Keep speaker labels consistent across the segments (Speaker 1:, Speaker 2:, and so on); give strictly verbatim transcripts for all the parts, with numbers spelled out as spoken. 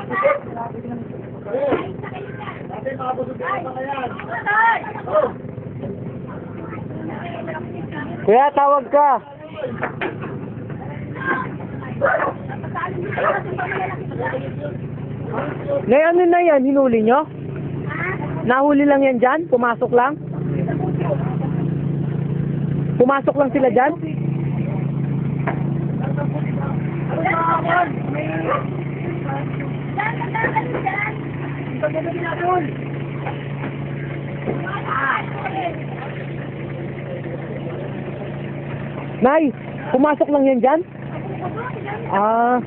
Speaker 1: Kuya, tawag ka. Ngayon ano na yan, hinuli nyo? Nahuli lang yan dyan? Pumasok lang? Pumasok lang sila dyan? Nay, pumasok lang yan dyan? Ah.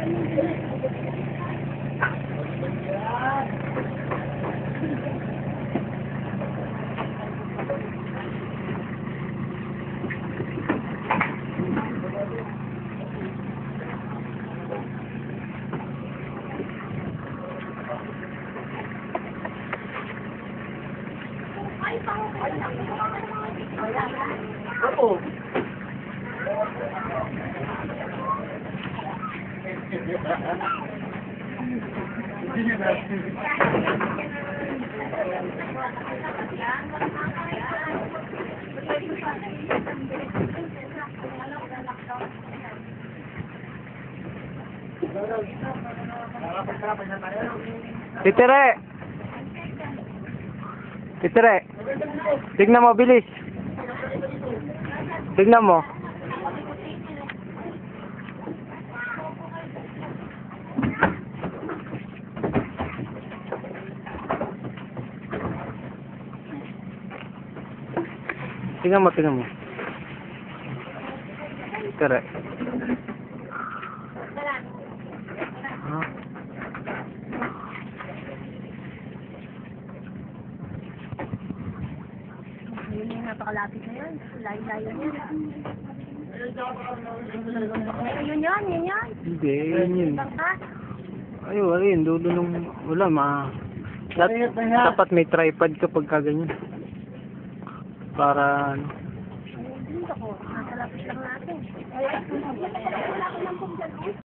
Speaker 2: Oo.
Speaker 1: Titire. Titire. Tignan mo, bilis. Tignan mo. Tingnan mo, tingnan mo. Titire. Huh?
Speaker 3: Yun yung napakalapit na yun. Layo-layo yun. Yun yun, yun yun.
Speaker 1: Hindi, yun yun.
Speaker 3: Bangka?
Speaker 1: Ayaw, ayun, dulo nung, wala, ma. Dat, dapat may tripod kapag kaganyan. Para, ano.
Speaker 3: Dito ko, nasa lapit lang natin.